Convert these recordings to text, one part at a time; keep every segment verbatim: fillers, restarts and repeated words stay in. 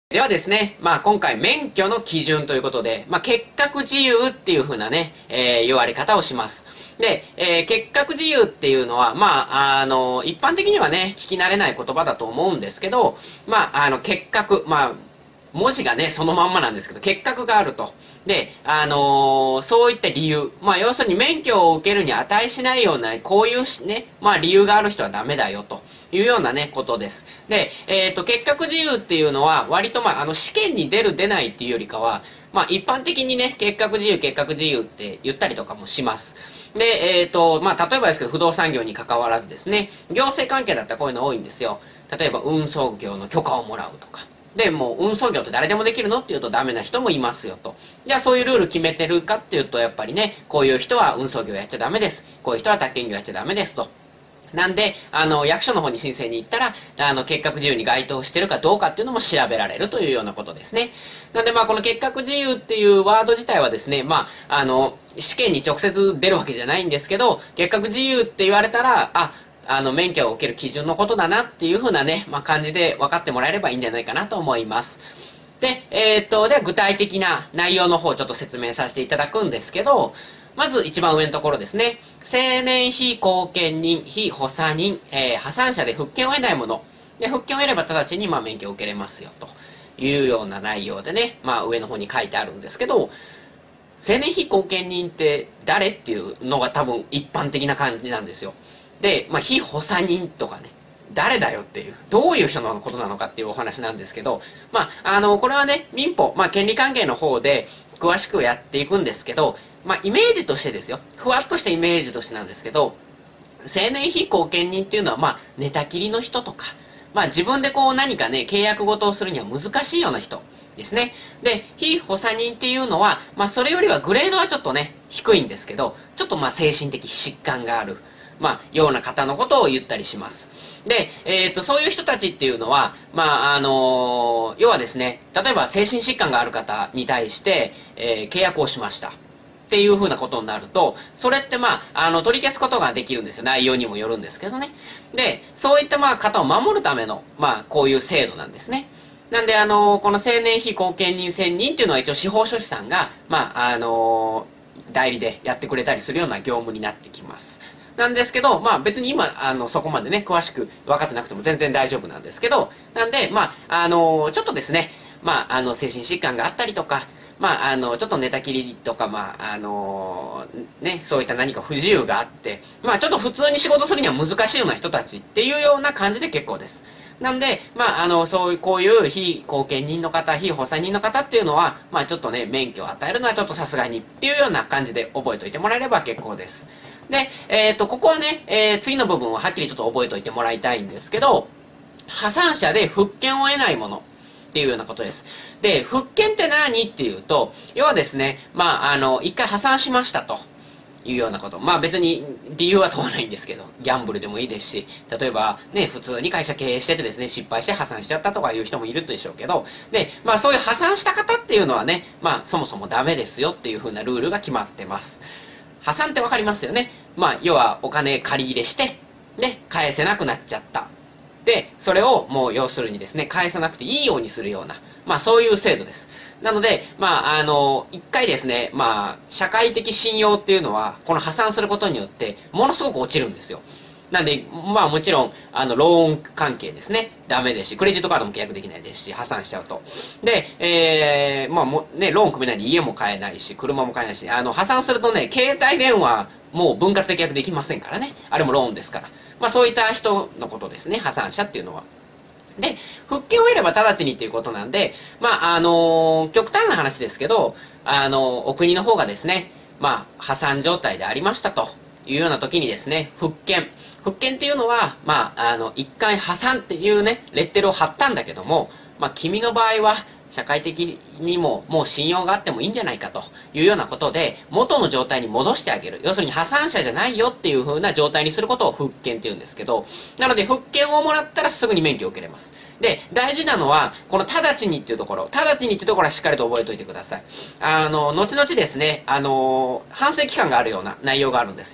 ではですね、まあ今回免許の基準ということで、まあ結核自由っていう風なね、えー、言われ方をします。で、えー、結核自由っていうのは、まあ、あの、一般的にはね、聞き慣れない言葉だと思うんですけど、まあ、あの、結核、まあ、文字がね、そのまんまなんですけど、結核があると。で、あのーそういった理由。まあ、要するに免許を受けるに値しないような、こういうね、まあ、理由がある人はダメだよ、というようなね、ことです。で、えっと、結核自由っていうのは、割とまあ、あの、試験に出る出ないっていうよりかは、まあ、一般的にね、結核自由、結核自由って言ったりとかもします。で、えっと、まあ、例えばですけど、不動産業に関わらずですね、行政関係だったらこういうの多いんですよ。例えば、運送業の許可をもらうとか。で、もう運送業って誰でもできるのっていうとダメな人もいますよと。じゃあそういうルール決めてるかっていうと、やっぱりね、こういう人は運送業やっちゃダメです。こういう人は宅建業やっちゃダメですと。なんで、あの、役所の方に申請に行ったら、あの、結核自由に該当してるかどうかっていうのも調べられるというようなことですね。なんで、まあ、この結核自由っていうワード自体はですね、まあ、あの、試験に直接出るわけじゃないんですけど、結核自由って言われたら、あ、あの、免許を受ける基準のことだなっていう風なね、まあ、感じで分かってもらえればいいんじゃないかなと思います。で、えー、っと、では具体的な内容の方をちょっと説明させていただくんですけど、まず一番上のところですね。青年非後見人、非補佐人、えー、破産者で復権を得ないもの。で、復権を得れば直ちにまあ免許を受けれますよ、というような内容でね、まあ上の方に書いてあるんですけど、青年非後見人って誰っていうのが多分一般的な感じなんですよ。で、まあ、非補佐人とかね、誰だよっていう、どういう人のことなのかっていうお話なんですけど、まあ、あの、これはね、民法、まあ、権利関係の方で詳しくやっていくんですけど、まあ、イメージとしてですよ。ふわっとしたイメージとしてなんですけど、青年非後見人っていうのは、まあ、寝たきりの人とか、まあ、自分でこう何かね、契約事をするには難しいような人ですね。で、非補佐人っていうのは、まあ、それよりはグレードはちょっとね、低いんですけど、ちょっとまあ、精神的疾患がある。まあ、ような方のことを言ったりします。で、えっと、そういう人たちっていうのは、まあ、あのー要はですね、例えば精神疾患がある方に対して、えー契約をしました。っていう風なことになると、それってまあ、あの、取り消すことができるんですよ。内容にもよるんですけどね。で、そういったまあ、方を守るための、まあ、こういう制度なんですね。なんで、あのーこの青年非後見人選任っていうのは一応司法書士さんが、まあ、あのー代理でやってくれたりするような業務になってきます。なんですけど、まあ別に今、あの、そこまでね、詳しく分かってなくても全然大丈夫なんですけど、なんで、まあ、あの、ちょっとですね、まあ、あの、精神疾患があったりとか、まあ、あの、ちょっと寝たきりとか、まあ、あの、ね、そういった何か不自由があって、まあ、ちょっと普通に仕事するには難しいような人たちっていうような感じで結構です。なんで、まあ、あの、そういう、こういう非後見人の方、非補佐人の方っていうのは、まあ、ちょっとね、免許を与えるのはちょっとさすがにっていうような感じで覚えておいてもらえれば結構です。で、えっと、ここはね、えー次の部分をはっきりちょっと覚えておいてもらいたいんですけど、破産者で復権を得ないものっていうようなことです。で、復権って何っていうと、要はですね、まあ、あの、一回破産しましたと。いうようなこと。まあ別に理由は問わないんですけど、ギャンブルでもいいですし、例えばね、普通に会社経営しててですね、失敗して破産しちゃったとかいう人もいるでしょうけど、で、まあそういう破産した方っていうのはね、まあそもそもダメですよっていう風なルールが決まってます。破産ってわかりますよね。まあ要はお金借り入れして、ね、返せなくなっちゃった。で、それをもう要するにですね、返さなくていいようにするような、まあそういう制度です。なので、まああの、一回ですね、まあ社会的信用っていうのは、この破産することによって、ものすごく落ちるんですよ。なんで、まあもちろん、あの、ローン関係ですね。ダメですし、クレジットカードも契約できないですし、破産しちゃうと。で、えー、まあもね、ローン組めないんで家も買えないし、車も買えないし、あの、破産するとね、携帯電話、もう分割で契約できませんからね。あれもローンですから。まあそういった人のことですね、破産者っていうのは。で、復権を得れば直ちにっていうことなんで、まあ、あのー極端な話ですけど、あのーお国の方がですね、まあ、破産状態でありましたというような時にですね、復権。復権っていうのは、まあ、あの、一回破産っていうね、レッテルを貼ったんだけども、まあ、君の場合は、社会的にももう信用があってもいいんじゃないかというようなことで元の状態に戻してあげる。要するに破産者じゃないよっていう風な状態にすることを復権って言うんですけど、なので復権をもらったらすぐに免許を受けれます。で、大事なのは、この直ちにっていうところ、直ちにっていうところはしっかりと覚えておいてください。あの、後々ですね、あの、反省期間があるような内容があるんですよ。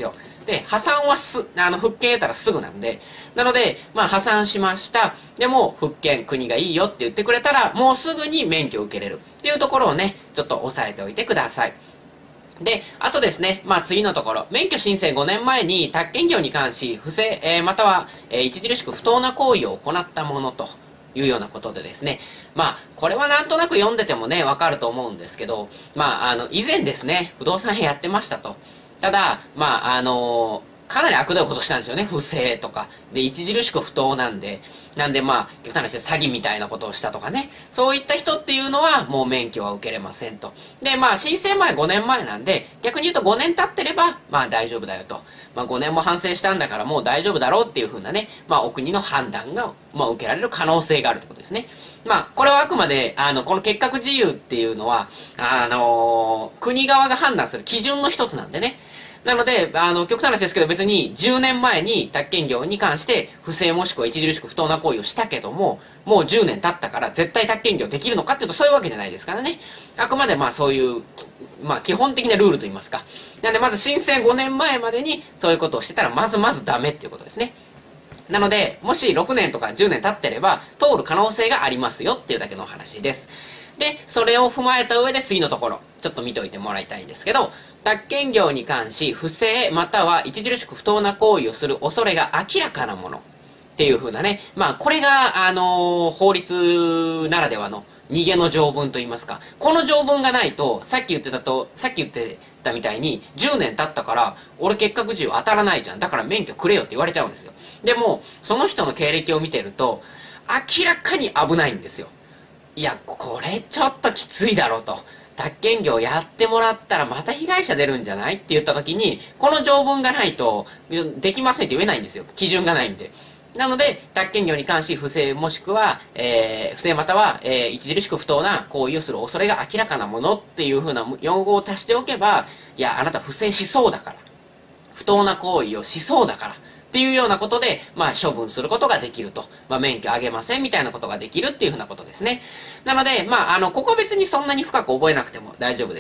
で、破産はす、あの、復権得たらすぐなんで、なので、まあ、破産しました。でも、復権、国がいいよって言ってくれたら、もうすぐに免許を受けれるっていうところをね、ちょっと押さえておいてください。で、あとですね、まあ次のところ、免許申請ごねんまえに宅建業に関し、不正、えー、または、えー、著しく不当な行為を行ったものというようなことでですね、まあ、これはなんとなく読んでてもね、わかると思うんですけど、まあ、あの、以前ですね、不動産屋やってましたと。ただ、まあ、あのーかなり悪どいことしたんですよね。不正とか。で、著しく不当なんで。なんでまあ、極端な話で詐欺みたいなことをしたとかね。そういった人っていうのは、もう免許は受けれませんと。で、まあ、申請前ごねんまえなんで、逆に言うとごねん経ってれば、まあ大丈夫だよと。まあごねんも反省したんだからもう大丈夫だろうっていう風なね、まあお国の判断が、まあ受けられる可能性があるってことですね。まあ、これはあくまで、あの、この結核自由っていうのは、あのー、国側が判断する基準の一つなんでね。なので、あの、極端な話ですけど別にじゅうねんまえに宅建業に関して不正もしくは著しく不当な行為をしたけども、もうじゅうねん経ったから絶対宅建業できるのかっていうとそういうわけじゃないですからね。あくまでまあそういう、まあ基本的なルールといいますか。なんでまず申請ごねんまえまでにそういうことをしてたらまずまずダメっていうことですね。なので、もしろくねんとかじゅうねん経ってれば通る可能性がありますよっていうだけのお話です。で、それを踏まえた上で次のところ、ちょっと見ておいてもらいたいんですけど、宅建業に関し、不正または著しく不当な行為をする恐れが明らかなものっていう風なね、まあこれが、あのー、法律ならではの逃げの条文といいますか、この条文がないと、さっき言ってたと、さっき言ってたみたいに、じゅうねん経ったから、俺結核自由当たらないじゃん。だから免許くれよって言われちゃうんですよ。でも、その人の経歴を見てると、明らかに危ないんですよ。いや、これちょっときついだろうと。宅建業やってもらったらまた被害者出るんじゃないって言った時に、この条文がないと、できませんって言えないんですよ。基準がないんで。なので、宅建業に関し不正もしくは、えー、不正または、えー、著しく不当な行為をする恐れが明らかなものっていう風な用語を足しておけば、いや、あなた不正しそうだから。不当な行為をしそうだから。っていうようなことで、まあ、処分することができると。まあ、免許あげませんみたいなことができるっていうふうなことですね。なので、まあ、あの、ここは別にそんなに深く覚えなくても大丈夫です。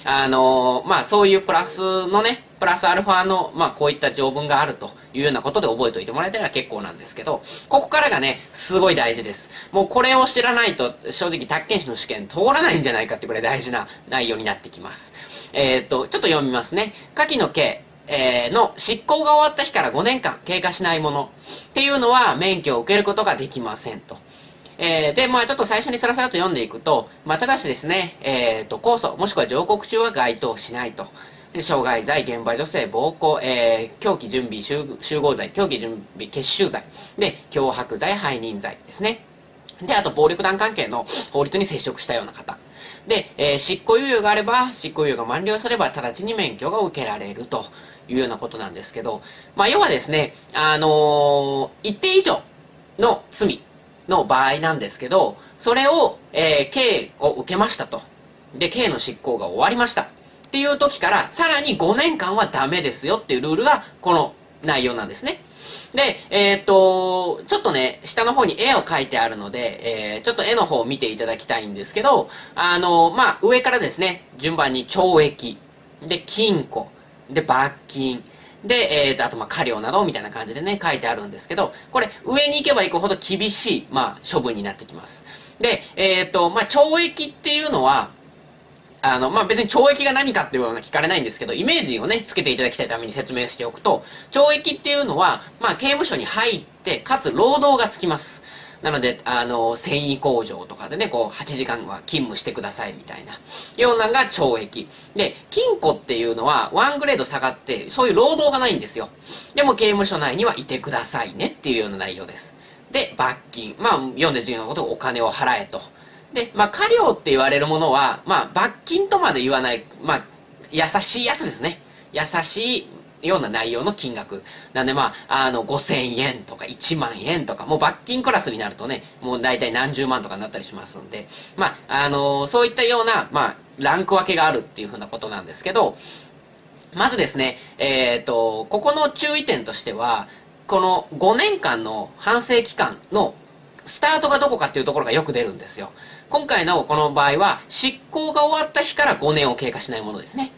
あのー、まあ、そういうプラスのね、プラスアルファの、まあ、こういった条文があるというようなことで覚えておいてもらえたら結構なんですけど、ここからがね、すごい大事です。もうこれを知らないと、正直、宅建士の試験通らないんじゃないかってくらい大事な内容になってきます。えっと、ちょっと読みますね。下記の刑。えー、の執行が終わった日からごねんかん経過しないものっていうのは免許を受けることができませんと。えー、で、まあちょっと最初にさらさらと読んでいくと、まあただしですね、えーと、控訴、もしくは上告中は該当しないと。で傷害罪、現場女性、暴行、えー、凶器準備集、集合罪、凶器準備結集罪、で、脅迫罪、背任罪ですね。で、あと暴力団関係の法律に接触したような方。で、えー、執行猶予があれば、執行猶予が満了すれば、直ちに免許が受けられるというようなことなんですけど、まあ、要はですね、あのー、一定以上の罪の場合なんですけど、それを、えー、刑を受けましたと。で、刑の執行が終わりました。っていう時から、さらにごねんかんはダメですよっていうルールが、この内容なんですね。で、えっと、ちょっとね、下の方に絵を描いてあるので、えー、ちょっと絵の方を見ていただきたいんですけど、あの、まあ、上からですね、順番に懲役、で、禁錮、で、罰金、で、えーと、あと、まあ、科料などみたいな感じでね、書いてあるんですけど、これ、上に行けば行くほど厳しい、まあ、処分になってきます。で、えっと、まあ、懲役っていうのは、あの、まあ、別に懲役が何かっていうのは聞かれないんですけど、イメージをね、つけていただきたいために説明しておくと、懲役っていうのは、まあ、刑務所に入って、かつ労働がつきます。なので、あの、繊維工場とかでね、こう、はちじかんは勤務してくださいみたいな、ようなのが懲役。で、禁錮っていうのは、ワングレード下がって、そういう労働がないんですよ。でも、刑務所内にはいてくださいねっていうような内容です。で、罰金。まあ、読んで授業のことをお金を払えと。で、まあ、科料って言われるものは、まあ、罰金とまで言わない、まあ、優しいやつですね。優しいような内容の金額。なんで、まあ、あの、ごせんえんとかいちまんえんとか、もう罰金クラスになるとね、もう大体何十万とかになったりしますんで、まあ、あのー、そういったような、まあ、ランク分けがあるっていうふうなことなんですけど、まずですね、えっと、ここの注意点としては、このごねんかんの反省期間のスタートがどこかっていうところがよく出るんですよ。今回のこの場合は、執行が終わった日からごねんを経過しないものですね。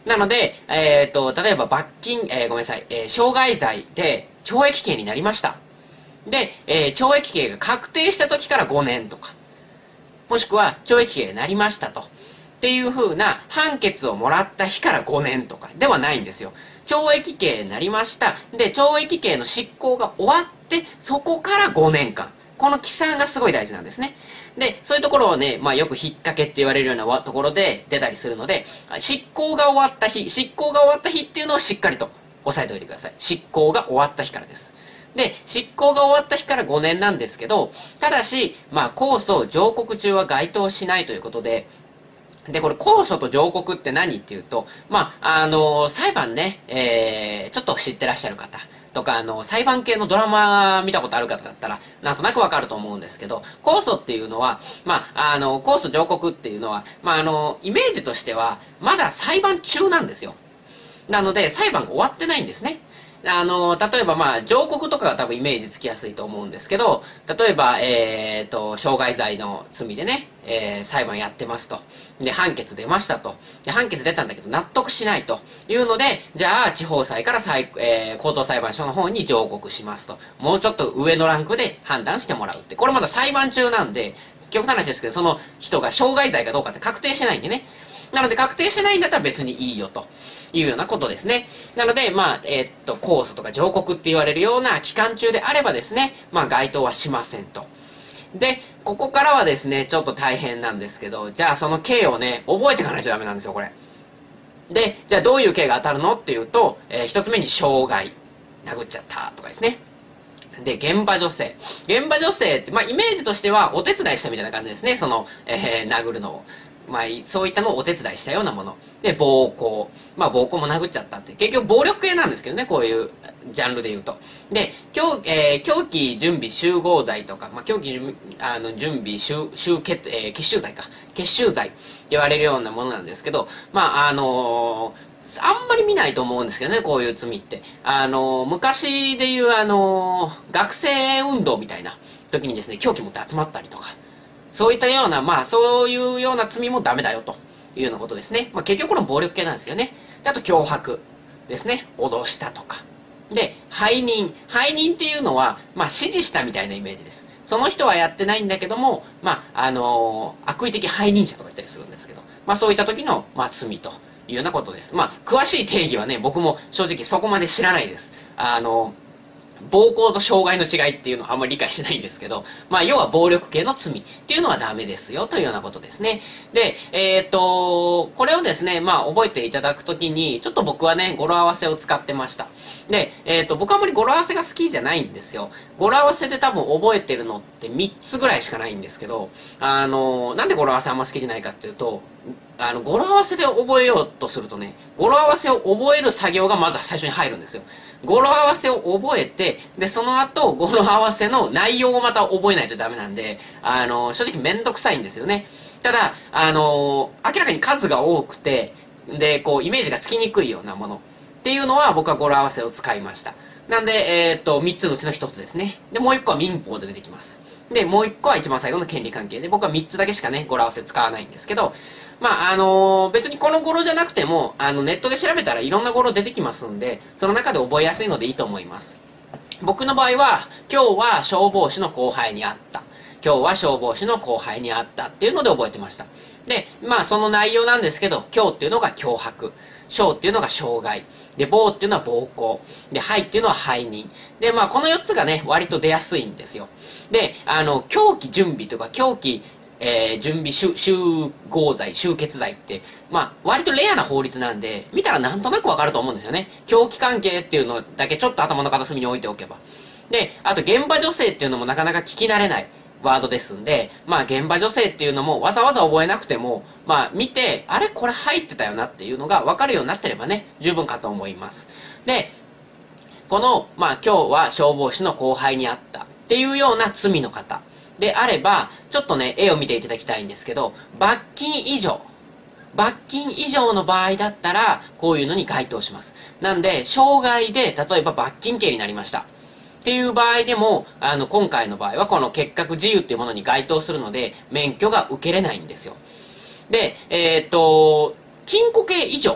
なので、えっと、例えば罰金、えー、ごめんなさい、えー、傷害罪で懲役刑になりました。で、えー、懲役刑が確定した時からごねんとか、もしくは懲役刑になりましたと。っていう風な判決をもらった日からごねんとかではないんですよ。懲役刑になりました。で、懲役刑の執行が終わって、そこからごねんかん。この起算がすごい大事なんですね。で、そういうところをね、まあよく引っ掛けって言われるようなところで出たりするので、執行が終わった日、執行が終わった日っていうのをしっかりと押さえておいてください。執行が終わった日からです。で、執行が終わった日からごねんなんですけど、ただし、まあ控訴、上告中は該当しないということで、で、これ、控訴と上告って何っていうと、まあ、あのー、裁判ね、えー、ちょっと知ってらっしゃる方とか、あの、裁判系のドラマ見たことある方だったら、なんとなくわかると思うんですけど、控訴っていうのは、まあ、あの、控訴上告っていうのは、まあ、あの、イメージとしては、まだ裁判中なんですよ。なので、裁判が終わってないんですね。あの、例えばまあ、上告とかが多分イメージつきやすいと思うんですけど、例えば、えっと、傷害罪の罪でね、えー、裁判やってますと。で、判決出ましたと。で、判決出たんだけど納得しないというので、じゃあ、地方裁から裁、えー、高等裁判所の方に上告しますと。もうちょっと上のランクで判断してもらうって。これまだ裁判中なんで、極端な話ですけど、その人が傷害罪かどうかって確定してないんでね。なので、確定してないんだったら別にいいよと。いうようなことですね。なので、まあ、えー、っと、控訴とか上告って言われるような期間中であればですね、まあ、該当はしませんと。で、ここからはですね、ちょっと大変なんですけど、じゃあその刑をね、覚えていかないとダメなんですよ、これ。で、じゃあどういう刑が当たるのっていうと、えー、一つ目に傷害。殴っちゃったとかですね。で、現場女性。現場女性って、まあ、イメージとしてはお手伝いしたみたいな感じですね。その、えー、殴るのを。まあ、そういったのをお手伝いしたようなもの。で、暴行。まあ、暴行も殴っちゃったって。結局、暴力系なんですけどね、こういうジャンルで言うと。で、凶,、えー、凶器準備集合罪とか、まあ、凶器あの準備集集結、えー、結集罪か。結集罪って言われるようなものなんですけど、まあ、あのー、あんまり見ないと思うんですけどね、こういう罪って。あのー、昔で言う、あのー、学生運動みたいな時にですね、凶器持って集まったりとか。そういったような、まあ、そういうような罪もダメだよというようなことですね。まあ、結局この暴力系なんですけどね。であと、脅迫ですね。脅したとか。で、背任。背任っていうのは、まあ、指示したみたいなイメージです。その人はやってないんだけども、まあ、あのー、悪意的背任者とか言ったりするんですけど、まあ、そういった時の、まあ、罪というようなことです。まあ、詳しい定義はね、僕も正直そこまで知らないです。あのー、暴行と傷害の違いっていうのはあんまり理解してないんですけど、まあ、要は暴力系の罪っていうのはダメですよというようなことですね。で、えっと、これをですね、まあ、覚えていただくときに、ちょっと僕はね、語呂合わせを使ってました。で、えっと、僕はあんまり語呂合わせが好きじゃないんですよ。語呂合わせで多分覚えてるのってみっつぐらいしかないんですけど、あの、なんで語呂合わせあんま好きじゃないかっていうと、あの、語呂合わせで覚えようとするとね、語呂合わせを覚える作業がまずは最初に入るんですよ。語呂合わせを覚えて、で、その後、語呂合わせの内容をまた覚えないとダメなんで、あの、正直めんどくさいんですよね。ただ、あの、明らかに数が多くて、で、こう、イメージがつきにくいようなものっていうのは僕は語呂合わせを使いました。なんで、えー、っと、みっつのうちのひとつですね。で、もういっこは民法で出てきます。で、もういっこは一番最後の権利関係で、僕はみっつだけしかね、語呂合わせ使わないんですけど、まあ、あのー、別にこの語呂じゃなくても、あの、ネットで調べたらいろんな語呂出てきますんで、その中で覚えやすいのでいいと思います。僕の場合は、今日は消防士の後輩に会った。今日は消防士の後輩に会ったっていうので覚えてました。で、まあ、その内容なんですけど、今日っていうのが脅迫。傷っていうのが傷害。で、暴っていうのは暴行。で、敗っていうのは背任。で、まあ、このよっつがね、割と出やすいんですよ。で、あの、凶器準備とか、凶器、えー、準備集、集合罪、集結罪って、まあ、割とレアな法律なんで、見たらなんとなくわかると思うんですよね。凶器関係っていうのだけちょっと頭の片隅に置いておけば。で、あと現場女性っていうのもなかなか聞き慣れないワードですんで、まあ、現場女性っていうのもわざわざ覚えなくても、まあ、見て、あれこれ入ってたよなっていうのがわかるようになってればね、十分かと思います。で、この、まあ、今日は消防士の後輩に会ったっていうような罪の方であれば、ちょっとね、絵を見ていただきたいんですけど、罰金以上。罰金以上の場合だったら、こういうのに該当します。なんで、傷害で、例えば罰金刑になりました。っていう場合でも、あの、今回の場合はこの結核自由っていうものに該当するので、免許が受けれないんですよ。で、えっと、禁錮刑以上。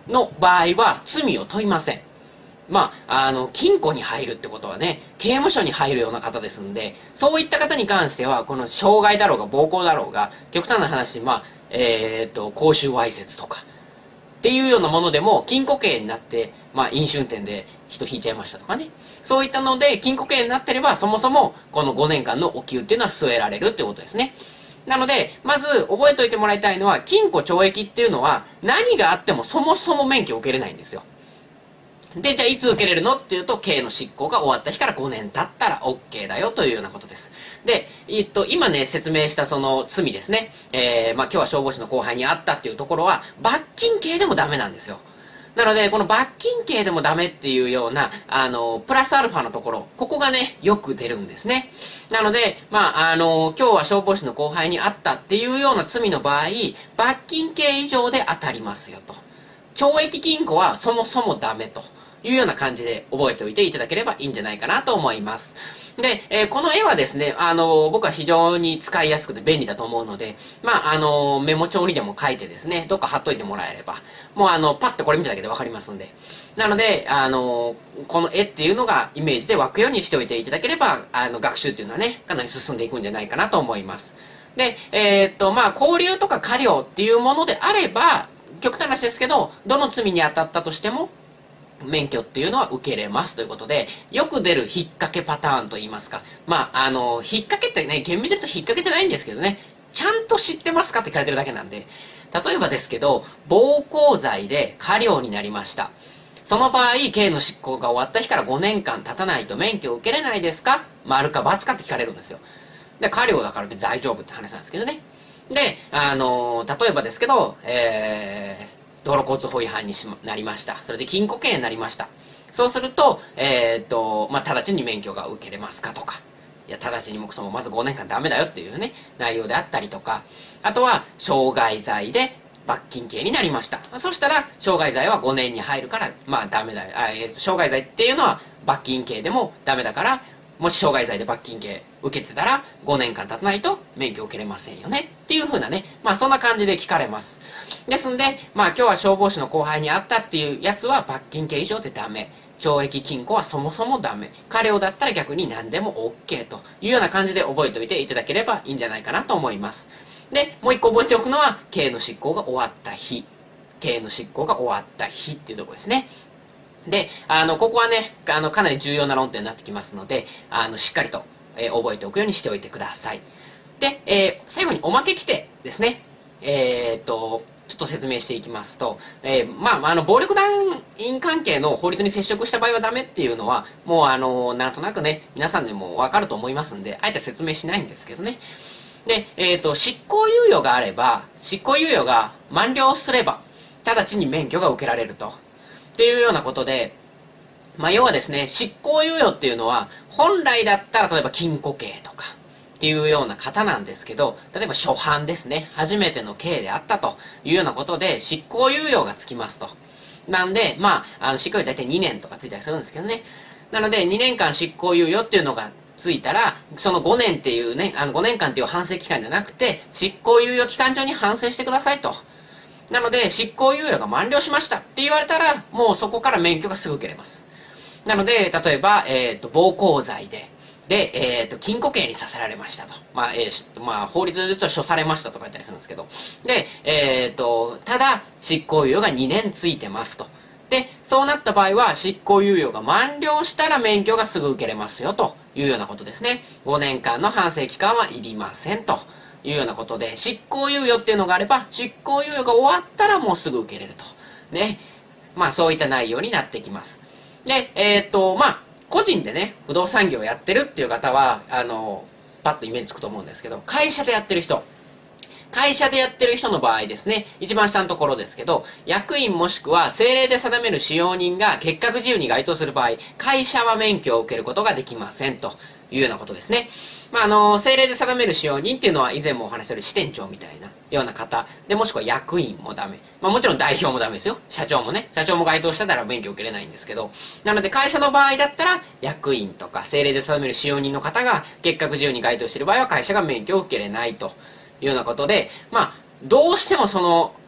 の場合は罪を問いません。まあ、あの、金庫に入るってことはね、刑務所に入るような方ですんで、そういった方に関しては、この傷害だろうが暴行だろうが、極端な話、まあ、えー、っと、公衆わいせつとか、っていうようなものでも、禁錮刑になって、まあ、飲酒運転で人引いちゃいましたとかね。そういったので、禁錮刑になってれば、そもそも、このごねんかんのお給っていうのは据えられるってことですね。なので、まず覚えておいてもらいたいのは、禁錮懲役っていうのは、何があってもそもそも免許を受けれないんですよ。で、じゃあいつ受けれるのっていうと、刑の執行が終わった日からごねん経ったら OK だよというようなことです。で、えっと、今ね、説明したその罪ですね。えー、まあ今日は消防士の後輩にあったっていうところは、罰金刑でもダメなんですよ。なので、この罰金刑でもダメっていうような、あの、プラスアルファのところ、ここがね、よく出るんですね。なので、まあ、あの、今日は消防士の後輩にあったっていうような罪の場合、罰金刑以上で当たりますよと。懲役禁錮はそもそもダメというような感じで覚えておいていただければいいんじゃないかなと思います。で、えー、この絵はですね、あのー、僕は非常に使いやすくて便利だと思うので、まあ、あのー、メモ帳にでも書いてですね、どっか貼っといてもらえれば、もうあの、パッとこれ見ただけでわかりますんで。なので、あのー、この絵っていうのがイメージで湧くようにしておいていただければ、あの、学習っていうのはね、かなり進んでいくんじゃないかなと思います。で、えー、っと、まあ、拘留とか科料っていうものであれば、極端な話ですけど、どの罪に当たったとしても、免許っていうのは受けれますということで、よく出る引っ掛けパターンといいますか。まあ、あの、引っ掛けってね、厳密に言うと引っ掛けてないんですけどね、ちゃんと知ってますかって聞かれてるだけなんで、例えばですけど、暴行罪で科料になりました。その場合、刑の執行が終わった日からごねんかん経たないと免許を受けれないですか？丸か×かって聞かれるんですよ。で、科料だから別に大丈夫って話なんですけどね。で、あのー、例えばですけど、えー、道路交通法違反にしなりました。それで禁錮刑になりました。そうすると、えー、っと、まあ、直ちに免許が受けれますかとか、いや、直ちにもくそもまずごねんかんダメだよっていうね、内容であったりとか、あとは、傷害罪で罰金刑になりました。そしたら、傷害罪はごねんに入るから、まあ、ダメだよ。あえー、と傷害罪っていうのは罰金刑でもダメだから、もし傷害罪で罰金刑受けてたらごねんかん経たないと免許受けれませんよねっていう風なね、まあそんな感じで聞かれます。ですんで、まあ今日は消防士の後輩に会ったっていうやつは罰金刑以上でダメ。懲役禁錮はそもそもダメ。科料だったら逆に何でも OK というような感じで覚えておいていただければいいんじゃないかなと思います。で、もう一個覚えておくのは、刑の執行が終わった日。刑の執行が終わった日っていうところですね。で、あの、ここはね、あの、かなり重要な論点になってきますので、あの、しっかりと、えー、覚えておくようにしておいてください。で、えー、最後におまけ規定ですね。えー、っと、ちょっと説明していきますと、えー、まあ、あの、暴力団員関係の法律に接触した場合はダメっていうのは、もうあの、なんとなくね、皆さんでもわかると思いますんで、あえて説明しないんですけどね。で、えー、っと、執行猶予があれば、執行猶予が満了すれば、直ちに免許が受けられると。っていうようなことで、まあ、要はですね、執行猶予っていうのは、本来だったら例えば禁錮刑とかっていうような方なんですけど、例えば初犯ですね、初めての刑であったというようなことで、執行猶予がつきますと。なんで、まあ、あの執行猶予大体にねんとかついたりするんですけどね。なので、にねんかん執行猶予っていうのがついたら、そのごねんっていうね、あのごねんかんっていう反省期間じゃなくて、執行猶予期間中に反省してくださいと。なので、執行猶予が満了しましたって言われたら、もうそこから免許がすぐ受けれます。なので、例えば、えっと、暴行罪で、で、えっと、禁錮刑にさせられましたと。まあ、えー、まあ、法律で言うと処されましたとか言ったりするんですけど。で、えっと、ただ、執行猶予がにねんついてますと。で、そうなった場合は、執行猶予が満了したら免許がすぐ受けれますよというようなことですね。ごねんかんの反省期間はいりませんと。いうようなことで、執行猶予っていうのがあれば、執行猶予が終わったらもうすぐ受けれると。ね。まあそういった内容になってきます。で、えー、っと、まあ、個人でね、不動産業をやってるっていう方は、あの、パッとイメージつくと思うんですけど、会社でやってる人。会社でやってる人の場合ですね、一番下のところですけど、役員もしくは政令で定める使用人が結核自由に該当する場合、会社は免許を受けることができませんというようなことですね。まあ、あの、政令で定める使用人っていうのは以前もお話ししたように支店長みたいなような方。で、もしくは役員もダメ。まあもちろん代表もダメですよ。社長もね。社長も該当したら免許受けれないんですけど。なので会社の場合だったら、役員とか政令で定める使用人の方が結核自由に該当している場合は会社が免許を受けれないというようなことで、まあ、どうしてもその、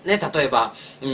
ね、例えば、うん、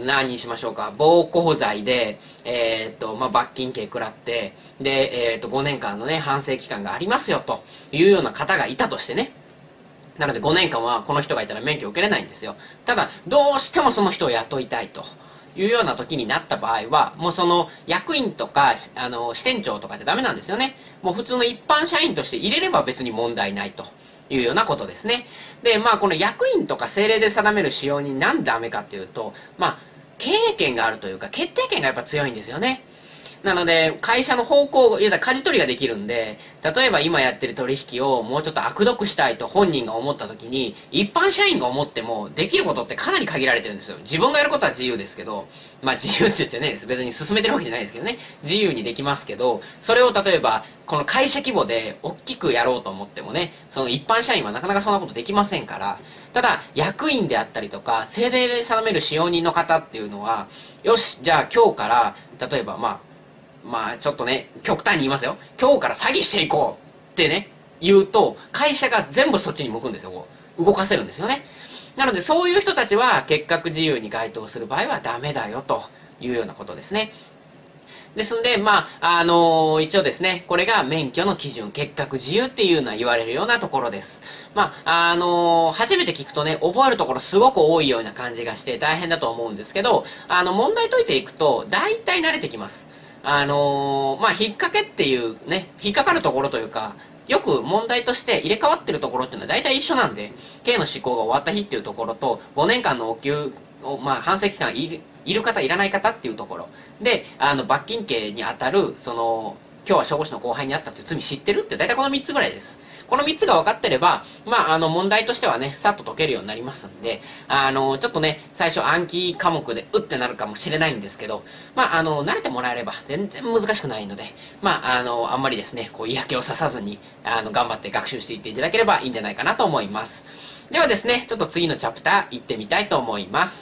何にしましょうか。暴行罪で、えー、っと、まあ、罰金刑食らって、で、えー、っと、ごねんかんのね、反省期間がありますよ、というような方がいたとしてね。なのでごねんかんはこの人がいたら免許を受けれないんですよ。ただ、どうしてもその人を雇いたいというような時になった場合は、もうその役員とか、あの、支店長とかってダメなんですよね。もう普通の一般社員として入れれば別に問題ないというようなことですね。で、まあこの役員とか政令で定める使用人なんでダメかっていうと、まあ、経営権があるというか、決定権がやっぱ強いんですよね。なので、会社の方向、いや、舵取りができるんで、例えば今やってる取引をもうちょっと悪毒したいと本人が思った時に、一般社員が思ってもできることってかなり限られてるんですよ。自分がやることは自由ですけど、まあ自由って言ってね、別に進めてるわけじゃないですけどね、自由にできますけど、それを例えば、この会社規模で大きくやろうと思ってもね、その一般社員はなかなかそんなことできませんから、ただ、役員であったりとか、政令で定める使用人の方っていうのは、よし、じゃあ今日から、例えばまあ、まあちょっとね、極端に言いますよ。今日から詐欺していこうってね、言うと、会社が全部そっちに向くんですよ。こう動かせるんですよね。なのでそういう人たちは結核自由に該当する場合はダメだよというようなことですね。ですんで、まあ、あのー、一応ですね、これが免許の基準、結核自由っていうのは言われるようなところです。まあ、あのー、初めて聞くとね、覚えるところすごく多いような感じがして大変だと思うんですけど、あの、問題解いていくと、大体慣れてきます。あのー、まあ、引っ掛けっていうね、引っかかるところというか、よく問題として入れ替わってるところっていうのは大体一緒なんで、刑の執行が終わった日っていうところと、ごねんかんのお給を、まあ、反省期間いる、いる方いらない方っていうところで、あの、罰金刑に当たる、その、今日は消防士の後輩にあったっていう罪知ってるって大体このみっつぐらいです。このみっつが分かってれば、まあ、あの、問題としてはね、さっと解けるようになりますんで、あの、ちょっとね、最初暗記科目でうってなるかもしれないんですけど、まあ、あの、慣れてもらえれば全然難しくないので、まあ、あの、あんまりですね、こう、嫌気をささずに、あの、頑張って学習していっていただければいいんじゃないかなと思います。ではですね、ちょっと次のチャプター行ってみたいと思います。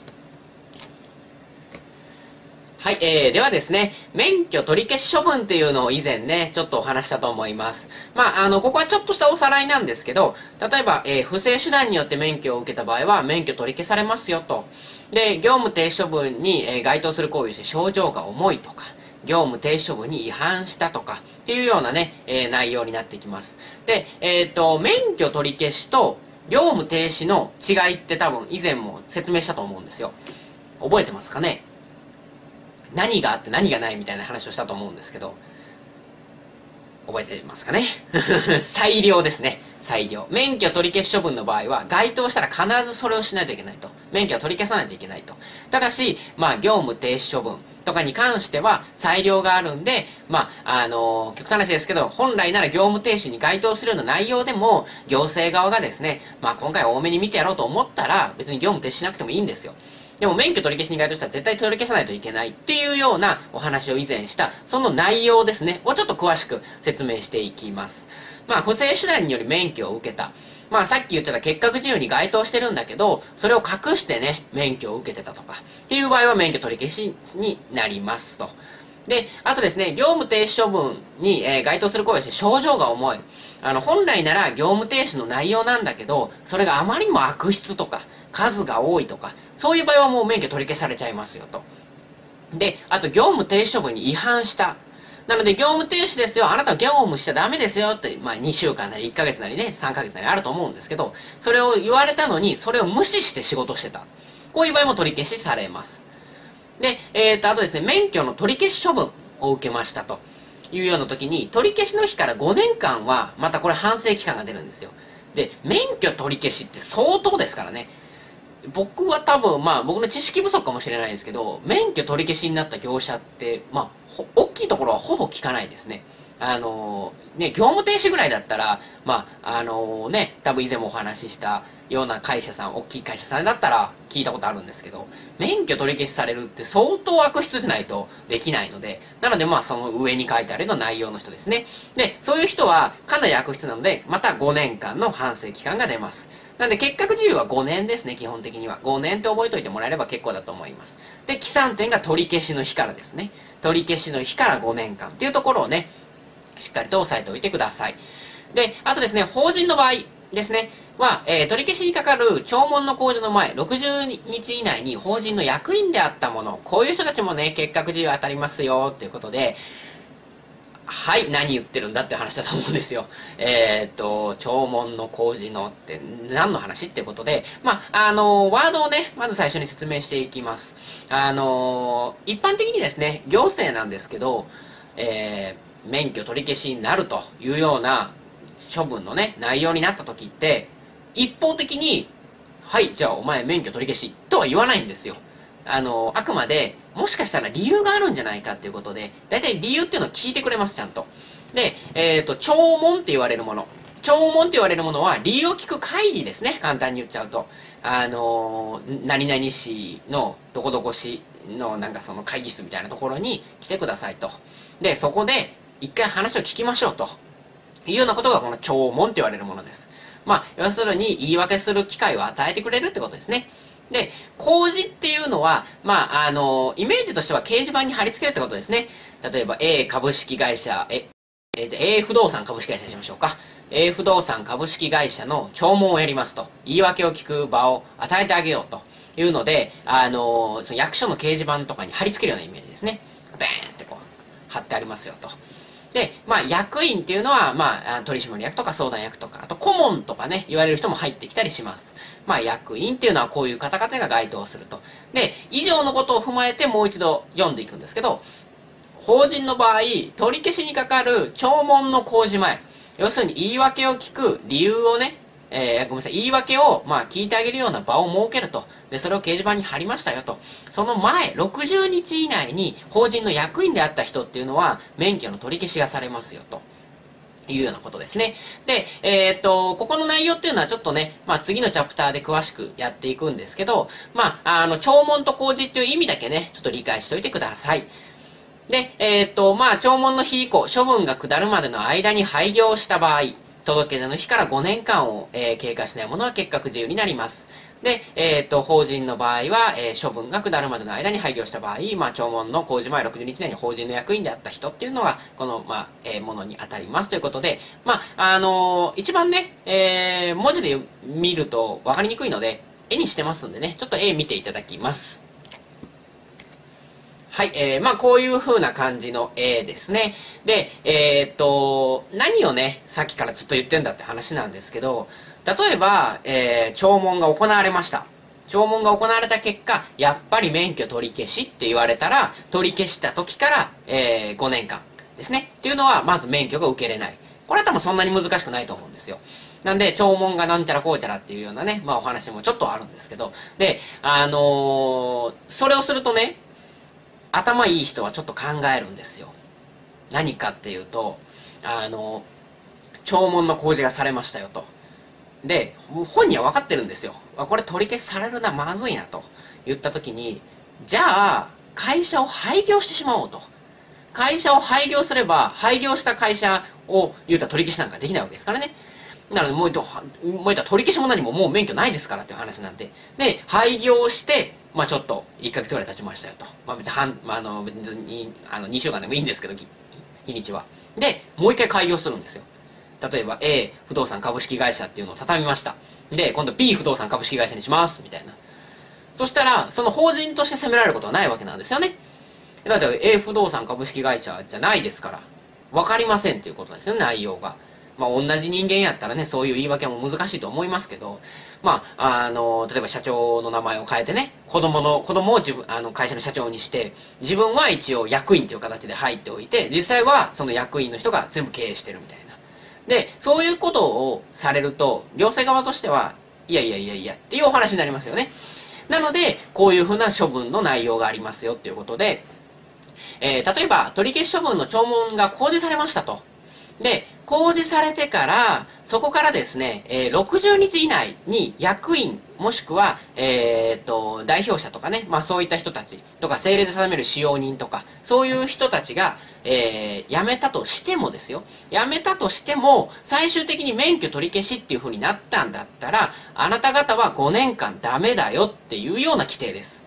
はい、えー、ではですね、免許取り消し処分っていうのを以前ね、ちょっとお話したと思います。まあ、あの、ここはちょっとしたおさらいなんですけど、例えば、えー、不正手段によって免許を受けた場合は、免許取り消されますよと。で、業務停止処分に、えー、該当する行為をして症状が重いとか、業務停止処分に違反したとか、っていうようなね、えー、内容になってきます。で、えっと、免許取り消しと業務停止の違いって多分以前も説明したと思うんですよ。覚えてますかね？何があって何がないみたいな話をしたと思うんですけど、覚えてますかね？裁量ですね。裁量。免許取り消し処分の場合は、該当したら必ずそれをしないといけないと。免許を取り消さないといけないと。ただし、まあ、業務停止処分とかに関しては、裁量があるんで、まあ、あのー、極端な話ですけど、本来なら業務停止に該当するような内容でも、行政側がですね、まあ、今回多めに見てやろうと思ったら、別に業務停止しなくてもいいんですよ。でも免許取り消しに該当したら絶対取り消さないといけないっていうようなお話を以前した、その内容ですね、をちょっと詳しく説明していきます。まあ、不正手段により免許を受けた。まあ、さっき言ってた結核自由に該当してるんだけど、それを隠してね、免許を受けてたとか、っていう場合は免許取り消しになりますと。で、あとですね、業務停止処分に、えー、該当する行為をして症状が重い。あの、本来なら業務停止の内容なんだけど、それがあまりにも悪質とか、数が多いとか、そういう場合はもう免許取り消されちゃいますよと。で、あと業務停止処分に違反した。なので業務停止ですよ、あなたは業務しちゃダメですよって、まあにしゅうかんなりいっかげつなりね、さんかげつなりあると思うんですけど、それを言われたのに、それを無視して仕事してた。こういう場合も取り消しされます。で、えーと、あとですね、免許の取り消し処分を受けましたというような時に、取り消しの日からごねんかんは、またこれ反省期間が出るんですよ。で、免許取り消しって相当ですからね。僕は多分、まあ僕の知識不足かもしれないですけど、免許取り消しになった業者って、まあ、大きいところはほぼ聞かないですね。あのー、ね、業務停止ぐらいだったら、まあ、あのー、ね、多分以前もお話ししたような会社さん、大きい会社さんだったら聞いたことあるんですけど、免許取り消しされるって相当悪質でないとできないので、なのでまあその上に書いてあるような内容の人ですね。で、そういう人はかなり悪質なので、またごねんかんの反省期間が出ます。なんで結核自由はごねんですね、基本的には。ごねんって覚えておいてもらえれば結構だと思います。で、起算点が取り消しの日からですね。取り消しの日からごねんかんっていうところをね、しっかりと押さえておいてください。で、あとですね、法人の場合ですね、 は、えー、取り消しにかかる聴聞の控除の前、ろくじゅうにち以内に法人の役員であったもの、こういう人たちもね、結核自由当たりますよ、っていうことで、はい、何言ってるんだって話だと思うんですよ。えー、っと、聴聞の工事のって何の話ってことで、まあ、あの、ワードをね、まず最初に説明していきます。あの、一般的にですね、行政なんですけど、えー、免許取り消しになるというような処分のね、内容になった時って、一方的に、はい、じゃあお前免許取り消しとは言わないんですよ。あの、あくまで、もしかしたら理由があるんじゃないかっていうことで、だいたい理由っていうのを聞いてくれます、ちゃんと。で、えっと、聴聞って言われるもの。聴聞って言われるものは、理由を聞く会議ですね、簡単に言っちゃうと。あの、何々市のどこどこ市のなんかその会議室みたいなところに来てくださいと。で、そこで一回話を聞きましょうと。いうようなことがこの聴聞って言われるものです。まあ、要するに言い訳する機会を与えてくれるってことですね。で、公示っていうのは、まあ、あの、イメージとしては掲示板に貼り付けるってことですね。例えば、A 株式会社、え、え、じゃあ A 不動産株式会社にしましょうか。A 不動産株式会社の聴聞をやりますと。言い訳を聞く場を与えてあげようというので、あの、その役所の掲示板とかに貼り付けるようなイメージですね。バーンってこう、貼ってありますよと。で、まあ、役員っていうのは、まあ、取締役とか相談役とか、あと顧問とかね、言われる人も入ってきたりします。まあ、役員っていうのはこういう方々が該当すると。で、以上のことを踏まえてもう一度読んでいくんですけど、法人の場合、取り消しにかかる聴聞の公示前、要するに言い訳を聞く理由をね、えー、ごめんなさい、言い訳を、まあ、聞いてあげるような場を設けると。で、それを掲示板に貼りましたよと。その前、ろくじゅうにち以内に法人の役員であった人っていうのは、免許の取り消しがされますよと。いうようなことですね。で、えー、っと、ここの内容っていうのはちょっとね、まあ次のチャプターで詳しくやっていくんですけど、まあ、あの、聴聞と公示っていう意味だけね、ちょっと理解しておいてください。で、えー、っと、まあ、聴聞の日以降、処分が下るまでの間に廃業した場合、届け出の日からごねんかんを、えー、経過しないものは結核自由になります。で、えっと、法人の場合は、えー、処分が下るまでの間に廃業した場合、まあ、聴聞の公示前ろくじゅうにち以内に法人の役員であった人っていうのが、この、まあ、えー、ものに当たりますということで、まあ、あのー、一番ね、えー、文字で見ると分かりにくいので、絵にしてますんでね、ちょっと絵見ていただきます。はい、えー、まあこういう風な感じの絵ですね。で、えー、っと、何をね、さっきからずっと言ってんだって話なんですけど、例えば、えー、聴聞が行われました。聴聞が行われた結果、やっぱり免許取り消しって言われたら、取り消した時から、えー、ごねんかんですね。っていうのは、まず免許が受けれない。これは多分そんなに難しくないと思うんですよ。なんで、聴聞がなんちゃらこうちゃらっていうようなね、まあお話もちょっとあるんですけど、で、あのー、それをするとね、頭いい人はちょっと考えるんですよ。何かっていうと、あの、聴聞の公示がされましたよと。で、本人は分かってるんですよ。これ取り消しされるな、まずいなと言った時に、じゃあ、会社を廃業してしまおうと。会社を廃業すれば、廃業した会社を言うたら取り消しなんかできないわけですからね。なので、もう言うたら取り消しも何ももう免許ないですからっていう話なんで。で、廃業して、まあちょっといっかげつぐらい経ちましたよと。まあ別に半、まあ、あの別にあのにしゅうかんでもいいんですけど、日にちは。で、もう一回開業するんですよ。例えば A 不動産株式会社っていうのを畳みました。で、今度 B 不動産株式会社にします。みたいな。そしたら、その法人として責められることはないわけなんですよね。だって A 不動産株式会社じゃないですから、わかりませんっていうことですよね、内容が。まあ同じ人間やったらね、そういう言い訳も難しいと思いますけど、まあ、あの、例えば社長の名前を変えてね、子供の、子供を自分、あの、会社の社長にして、自分は一応役員という形で入っておいて、実際はその役員の人が全部経営してるみたいな。で、そういうことをされると、行政側としては、いやいやいやいやっていうお話になりますよね。なので、こういうふうな処分の内容がありますよっていうことで、えー、例えば、取り消し処分の聴聞が公示されましたと。で、公示されてから、そこからですね、えー、ろくじゅうにち以内に役員、もしくは、えー、っと、代表者とかね、まあそういった人たちとか、政令で定める使用人とか、そういう人たちが、えー、辞めたとしてもですよ。辞めたとしても、最終的に免許取り消しっていう風になったんだったら、あなた方はごねんかんダメだよっていうような規定です。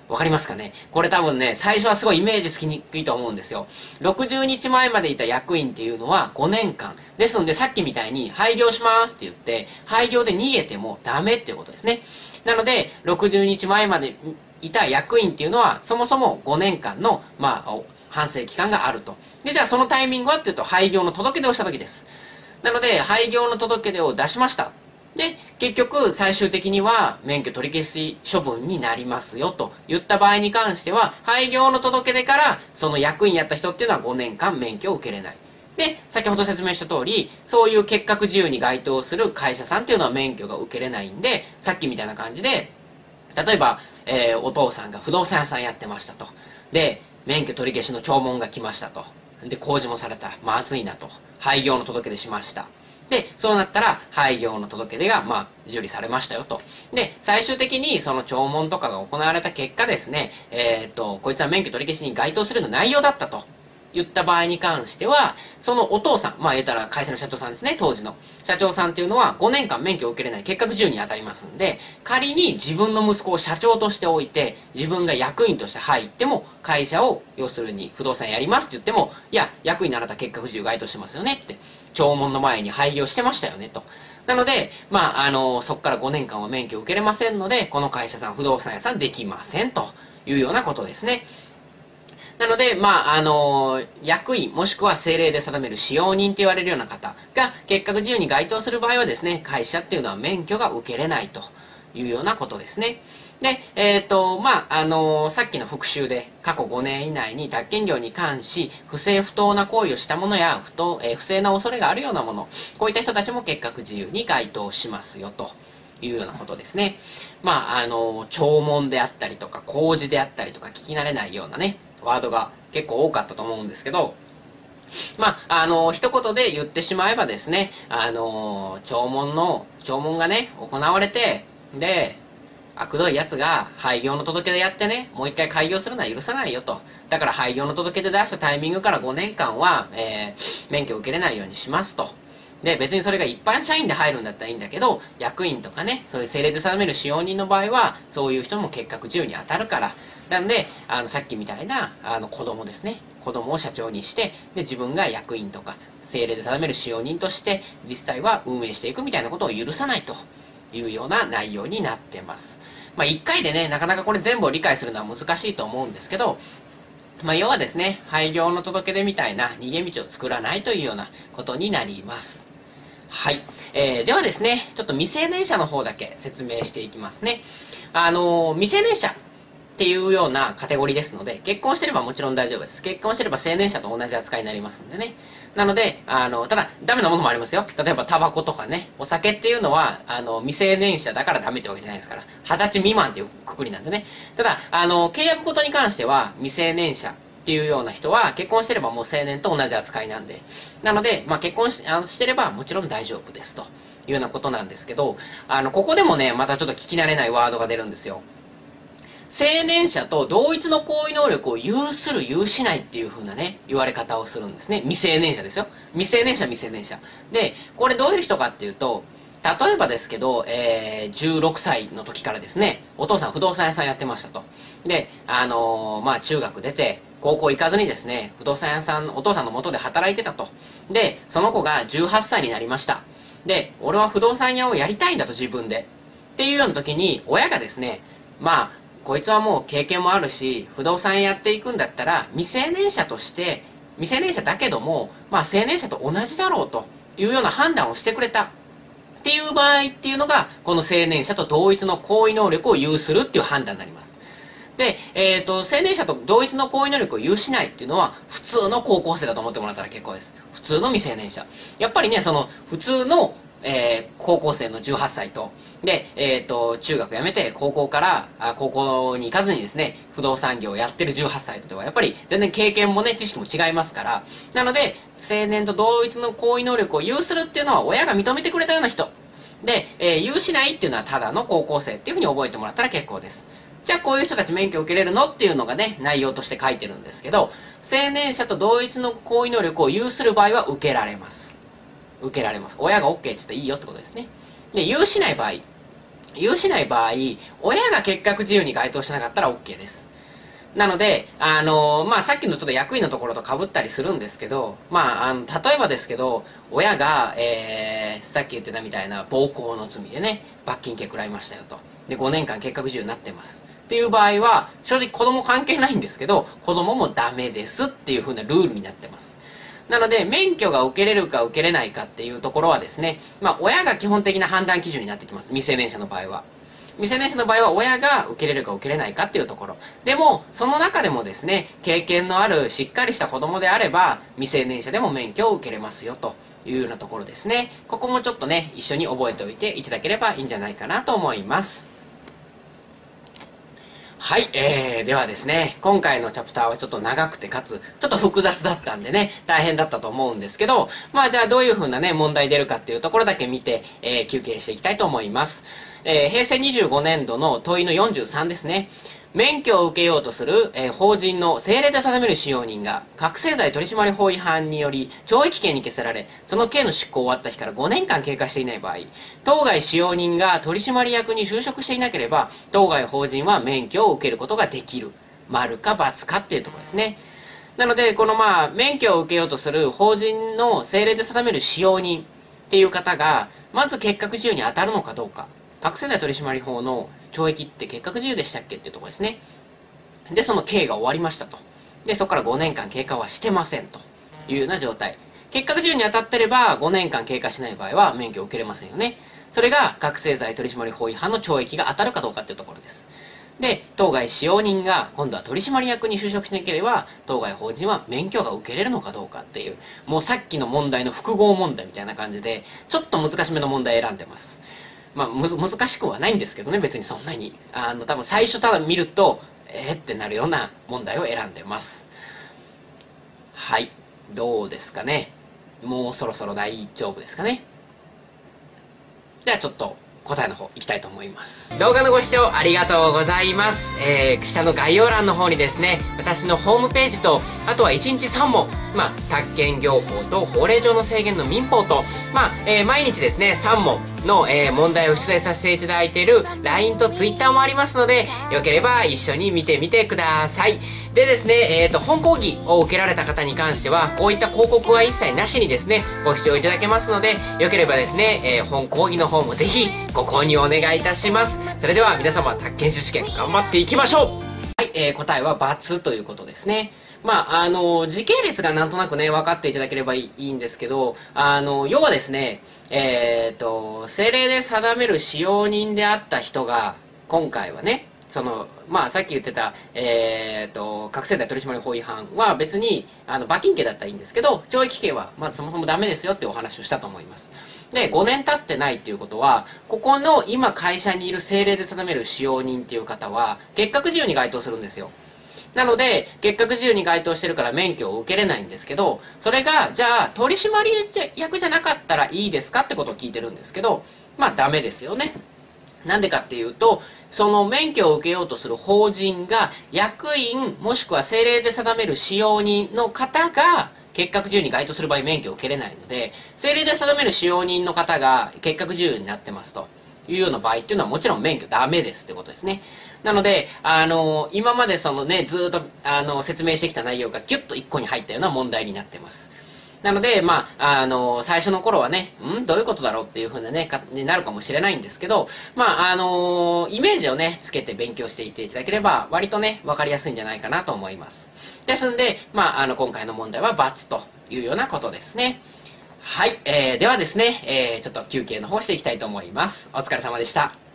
わかりますかね？これ多分ね、最初はすごいイメージつきにくいと思うんですよ。ろくじゅうにちまえまでいた役員っていうのはごねんかん。ですので、さっきみたいに廃業しますって言って、廃業で逃げてもダメっていうことですね。なので、ろくじゅうにちまえまでいた役員っていうのは、そもそもごねんかんの、まあ、反省期間があると。で、じゃあそのタイミングはっていうと、廃業の届け出をした時です。なので、廃業の届け出を出しました。で、結局、最終的には免許取り消し処分になりますよと言った場合に関しては、廃業の届け出から、その役員やった人っていうのはごねんかん免許を受けれない。で、先ほど説明した通り、そういう結核自由に該当する会社さんっていうのは免許が受けれないんで、さっきみたいな感じで、例えば、えー、お父さんが不動産屋さんやってましたと。で、免許取り消しの聴聞が来ましたと。で、工事もされた。まずいなと。廃業の届け出しました。で、そうなったら、廃業の届け出が、まあ、受理されましたよと。で、最終的に、その聴聞とかが行われた結果ですね、えー、っと、こいつは免許取り消しに該当するような内容だったと言った場合に関しては、そのお父さん、まあ言ったら会社の社長さんですね、当時の。社長さんっていうのはごねんかん免許を受けれない結核自由に当たりますんで、仮に自分の息子を社長としておいて、自分が役員として入っても、会社を、要するに不動産やりますって言っても、いや、役員のあなた結核自由該当してますよねって。聴聞の前に廃業してましたよねと。なので、まあ、あの、そこからごねんかんは免許を受けれませんので、この会社さん、不動産屋さんできませんというようなことですね。なので、まあ、あの、役員、もしくは政令で定める使用人と言われるような方が、結核自由に該当する場合はですね、会社っていうのは免許が受けれないというようなことですね。で、えっ、ー、と、まあ、あのー、さっきの復習で、過去ごねん以内に宅建業に関し、不正不当な行為をしたものや、不当、えー、不正な恐れがあるようなもの、こういった人たちも結核自由に該当しますよ、というようなことですね。まあ、あのー、聴聞であったりとか、工事であったりとか、聞き慣れないようなね、ワードが結構多かったと思うんですけど、まあ、あのー、一言で言ってしまえばですね、あのー、聴聞の、聴聞がね、行われて、で、悪どい奴が廃業の届け出やってね、もう一回開業するのは許さないよと。だから廃業の届け出出したタイミングからごねんかんは、えー、免許を受けれないようにしますと。で、別にそれが一般社員で入るんだったらいいんだけど、役員とかね、そういう政令で定める使用人の場合は、そういう人も結核自由に当たるから。なんで、あの、さっきみたいな、あの、子供ですね。子供を社長にして、で、自分が役員とか、政令で定める使用人として、実際は運営していくみたいなことを許さないというような内容になってます。まあ、一回でね、なかなかこれ全部を理解するのは難しいと思うんですけど、まあ、要はですね、廃業の届け出みたいな逃げ道を作らないというようなことになります。はい。えー、ではですね、ちょっと未成年者の方だけ説明していきますね。あのー、未成年者っていうようなカテゴリーですので、結婚してればもちろん大丈夫です。結婚してれば成年者と同じ扱いになりますんでね。なので、あの、ただ、ダメなものもありますよ。例えば、タバコとかね、お酒っていうのは、あの、未成年者だからダメってわけじゃないですから、はたち未満っていうくくりなんでね。ただ、あの、契約ごとに関しては、未成年者っていうような人は、結婚してればもう成年と同じ扱いなんで。なので、まあ、結婚しあのしてればもちろん大丈夫ですというようなことなんですけど、あの、ここでもね、またちょっと聞き慣れないワードが出るんですよ。成年者と同一の行為能力を有する有しないっていう風なね、言われ方をするんですね。未成年者ですよ。未成年者未成年者。で、これどういう人かっていうと、例えばですけど、えー、じゅうろくさいの時からですね、お父さん不動産屋さんやってましたと。で、あのー、まあ中学出て、高校行かずにですね、不動産屋さん、お父さんの元で働いてたと。で、その子がじゅうはっさいになりました。で、俺は不動産屋をやりたいんだと自分で。っていうような時に、親がですね、まあ、こいつはもう経験もあるし、不動産やっていくんだったら、未成年者として、未成年者だけども、まあ成年者と同じだろうというような判断をしてくれた。っていう場合っていうのが、この成年者と同一の行為能力を有するっていう判断になります。で、えっと、成年者と同一の行為能力を有しないっていうのは、普通の高校生だと思ってもらったら結構です。普通の未成年者。やっぱりね、その、普通のえー、高校生のじゅうはっさいと、で、えっ、ー、と、中学辞めて、高校から、あ、高校に行かずにですね、不動産業をやってるじゅうはっさいとでは、やっぱり全然経験もね、知識も違いますから、なので、青年と同一の行為能力を有するっていうのは、親が認めてくれたような人。で、えー、有しないっていうのは、ただの高校生っていうふうに覚えてもらったら結構です。じゃあ、こういう人たち免許を受けれるのっていうのがね、内容として書いてるんですけど、青年者と同一の行為能力を有する場合は受けられます。受けられます。親が OK って言ったらいいよってことですね。で、有しない場合、有しない場合、親が結核自由に該当しなかったら OK です。 なので、あのー、まあ、さっきのちょっと役員のところと被ったりするんですけど、まあ、あの、例えばですけど、親が、えー、さっき言ってたみたいな暴行の罪でね、罰金刑食らいましたよと。で、ごねんかん結核自由になってます。っていう場合は、正直子供関係ないんですけど、子供もダメですっていう風なルールになってます。なので、免許が受けれるか受けれないかっていうところはですね、まあ、親が基本的な判断基準になってきます。未成年者の場合は。未成年者の場合は親が受けれるか受けれないかっていうところ。でも、その中でもですね、経験のあるしっかりした子供であれば、未成年者でも免許を受けれますよというようなところですね。ここもちょっとね、一緒に覚えておいていただければいいんじゃないかなと思います。はい、えー、ではですね、今回のチャプターはちょっと長くてかつ、ちょっと複雑だったんでね、大変だったと思うんですけど、まあじゃあどういう風なね、問題出るかっていうところだけ見て、えー、休憩していきたいと思います。えー、平成にじゅうごねんどの問いのよんじゅうさんですね。免許を受けようとする、えー、法人の政令で定める使用人が、覚醒剤取締法違反により懲役刑に消せられ、その刑の執行終わった日からごねんかん経過していない場合、当該使用人が取締役に就職していなければ、当該法人は免許を受けることができる。丸か×かっていうところですね。なので、このまあ、免許を受けようとする法人の政令で定める使用人っていう方が、まず結核自由に当たるのかどうか。覚醒剤取締法の懲役って結核自由でしたっけっていうところですね。で、その刑が終わりましたと。で、そこからごねんかん経過はしてませんというような状態。結核自由に当たってればごねんかん経過しない場合は免許を受けれませんよね。それが覚醒剤取締法違反の懲役が当たるかどうかっていうところです。で、当該使用人が今度は取締役に就職しなければ、当該法人は免許が受けれるのかどうかっていう、もうさっきの問題の複合問題みたいな感じで、ちょっと難しめの問題選んでます。まあ、む、難しくはないんですけどね、別にそんなに。あの、多分最初ただ見ると、えーってなるような問題を選んでます。はい。どうですかね。もうそろそろ大丈夫ですかね。ではちょっと答えの方いきたいと思います。動画のご視聴ありがとうございます。えー、下の概要欄の方にですね、私のホームページと、あとはいちにちさんもん、まあ、宅建業法と法令上の制限の民法と、まあ、えー、毎日ですね、さんもんの、えー、問題を出題させていただいている ライン と ツイッター もありますので、よければ一緒に見てみてください。でですね、えっと、本講義を受けられた方に関しては、こういった広告は一切なしにですね、ご視聴いただけますので、よければですね、えー、本講義の方もぜひご購入お願いいたします。それでは皆様、宅建士試験頑張っていきましょう。はい、えー、答えは×ということですね。まあ、あの、時系列がなんとなくね、分かっていただければいい、いいんですけど、あの、要はですね、えっと、政令で定める使用人であった人が、今回はね、その、まあ、さっき言ってた、えっと、覚醒剤取締法違反は別に、あの、罰金刑だったらいいんですけど、懲役刑は、まずそもそもダメですよっていうお話をしたと思います。で、ごねん経ってないっていうことは、ここの今会社にいる政令で定める使用人っていう方は、結核自由に該当するんですよ。なので、結核自由に該当してるから免許を受けれないんですけど、それが、じゃあ、取締役じゃなかったらいいですかってことを聞いてるんですけど、まあ、ダメですよね。なんでかっていうと、その免許を受けようとする法人が、役員、もしくは政令で定める使用人の方が、結核自由に該当する場合免許を受けれないので、政令で定める使用人の方が結核自由になってますというような場合っていうのはもちろん免許ダメですってことですね。なので、あの、今までそのね、ずーっと、あの、説明してきた内容がギュッと一個に入ったような問題になってます。なので、まあ、あの、最初の頃はね、んどういうことだろうっていう風なね、か、になるかもしれないんですけど、まあ、あの、イメージをね、つけて勉強していっていただければ、割とね、わかりやすいんじゃないかなと思います。ですんで、まあ、あの、今回の問題は×というようなことですね。はい、えー、ではですね、えー、ちょっと休憩の方していきたいと思います。お疲れ様でした。